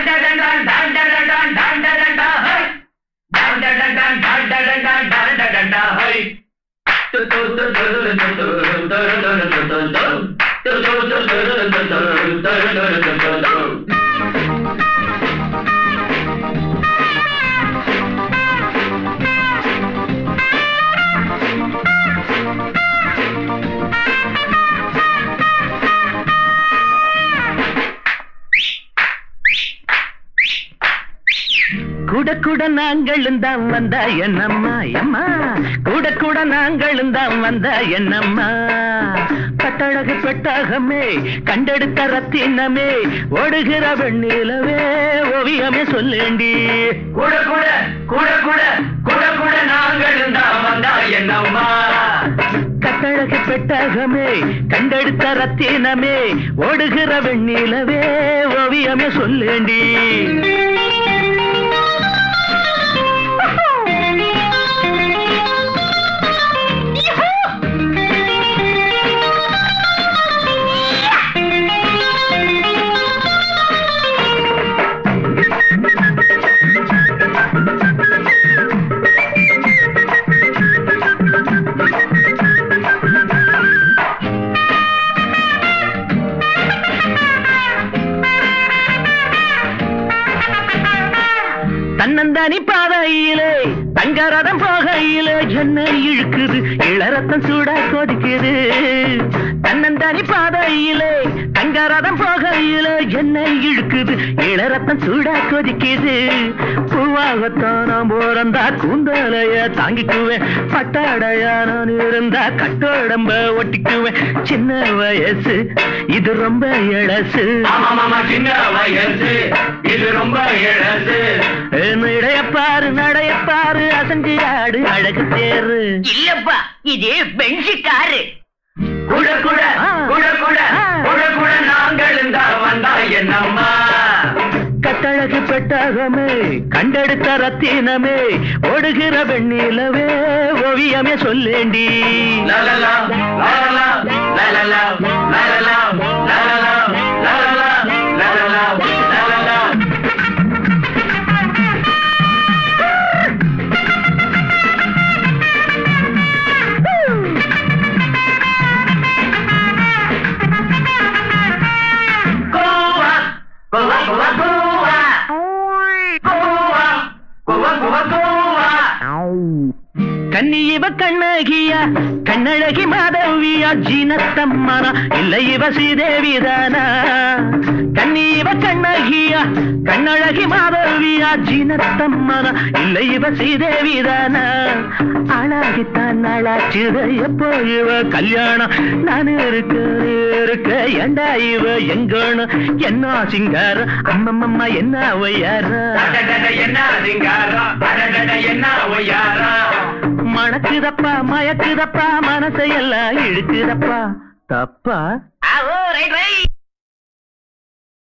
கூட கூட நாங்களும் தான் வந்தா என்னம்மா அம்மா கூட கூட நாங்களும் தான் வந்தா என்னம்மா கட்டழகு பெட்டகமே கண்டெடுத்த ரத்தினமே ஓடுகிற வெண்ணிலவே ஓவியமே சொல்லேண்டி கூட கூட கூட கூட கூட கூட நாங்களும் தான் வந்தா என்னம்மா கட்டழகு பெட்டகமே கண்டெடுத்த ரத்தினமே ஓடுகிற வெண்ணிலவே ஓவியமே சொல்லேண்டி தன்னந்தானி பாதையிலே தங்கரதம் போகையிலே என்ன இழுக்குது இளரத்தம் சூடா கொதிக்குது தன்னந்தானி பாதையிலே தங்கரதம் போகையிலே என்ன இழுக்குது இளரத்தம் சூடா கொதிக்குது பூவாகத்தான் நான் போறந்தா கூந்தலைய தாங்கிக்குவேன் பட்டாடையா நான் இருந்தா கட்டோடம்ப ஒட்டிக்குவேன் சின்ன வயசு இது ரொம்ப இளசு சின்ன வயசு இது ரொம்ப இளசு நடையப்பாரு அசஞ்சு ஆடு அழகு தேரு இல்லப்பா இது பென்சி காரு கூட கூட கூட கூட கூட கூட நாங்களும் தான் வந்தா என்னம்மா கட்டழகு பெட்டகமே கண்டெடுத்த ரத்தினமே ஓடுகிற வெண்ணிலவே ஓவியமே சொல்லேண்டி லலலா லலலா லலலா லலலா லலலா லலலா லலலா லலலா கன்னியவ கண்ணகியா கண்ணழகி மாதவியா ஜீனத்தம்மனா இல்லை இவ ஸ்ரீதேவிதானா கன்னியவ கண்ணகியா கண்ணழகி மாதவியா ஜீனத்தம்மனா இல்லை இவ ஸ்ரீதேவிதானா அழகித்தான் நாளாச்சுத எப்போ இவ கல்யாணம் நான் இருக்க ஏண்டா இவ எங்கணும் என்ன சிங்காரம் அம்மம்மா என்ன ஒய்யாரா என்ன சிங்காரம் என்ன ஒய்யாரா மணக்குதப்பா மயக்குதப்பா மனசையெல்லாம் இழுக்குதப்பா தப்பா ரைட்